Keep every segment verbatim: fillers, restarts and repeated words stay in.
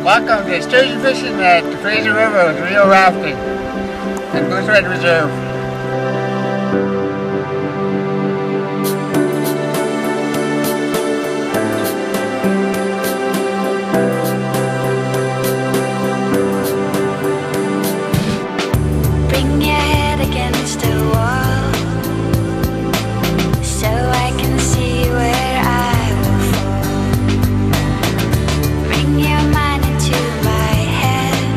Welcome to sturgeon fishing at the Fraser River with R E O Rafting and Boothroyd Reserve. Bring your head against the wall so I can see where I will fall. Bring your mind into my head,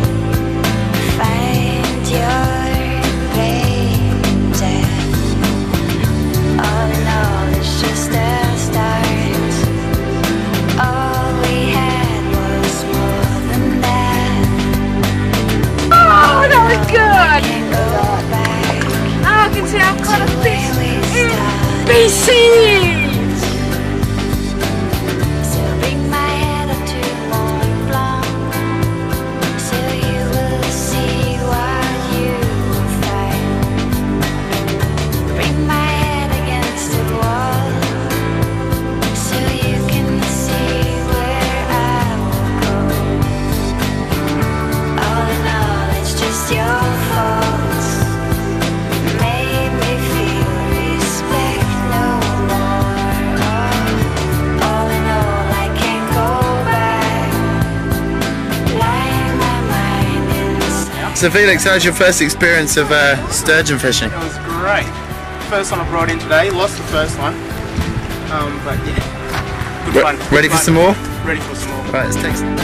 find your brains, and all in all it's just a start. All we had was more than that. Oh, that was good! Now I can see I've caught a fish in B C! So bring my head up to Mont Blanc, so you will see what you will find. Bring my head against the wall, so you can see where I will go. All in all, it's just your fault. Made me feel respect no more. All in all, I can't go back. Lying my mind inside. So Felix, how's your first experience of uh, sturgeon fishing? It was great. First one I brought in today, lost the first one. Um, but yeah, good Re fun. ready Good for fun. some more? Ready for some more. Right, let's take some.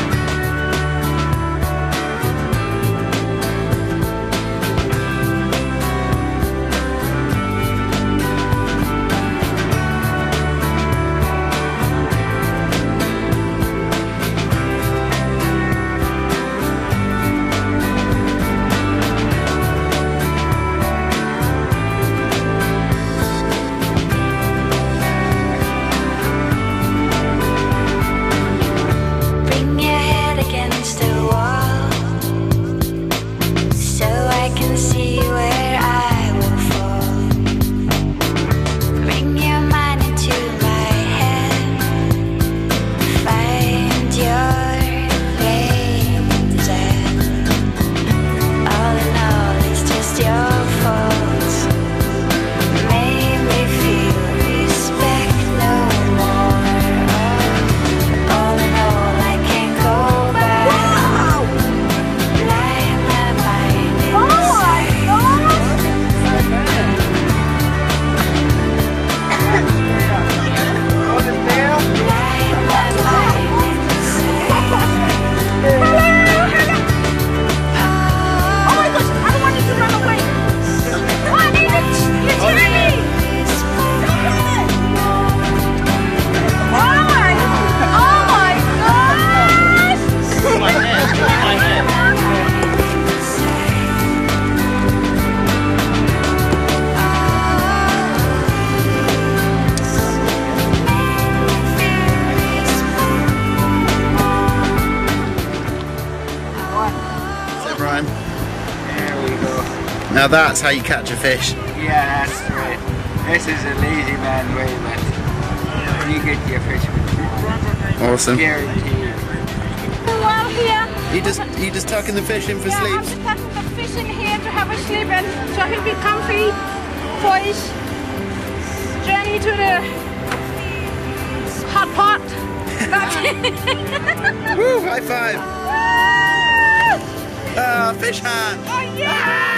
Bring your head against the wall, so I can see where I will fall. Bring your mind into my head, find your brains, and all in all, it's just your fault. Made me feel respect no more. All in all, I can't go back. Lying my mind inside. Lying my mind inside. Oh my gosh, I don't want you to run away! Oh, I need it! You're tiny! Oh my, oh my gosh! My hand, my hand. So Brian, There we go. now that's how you catch a fish. Yeah, that's right. This is a lazy man way, but you get your fish with Awesome. guaranteed. Well, here, You just you just tucking the fish in for yeah, I have sleeps? to tuck the fish in here to have a sleep and so he'll be comfy for his journey to the hot pot. Woo, high five! Ah, fish hand! Oh yeah!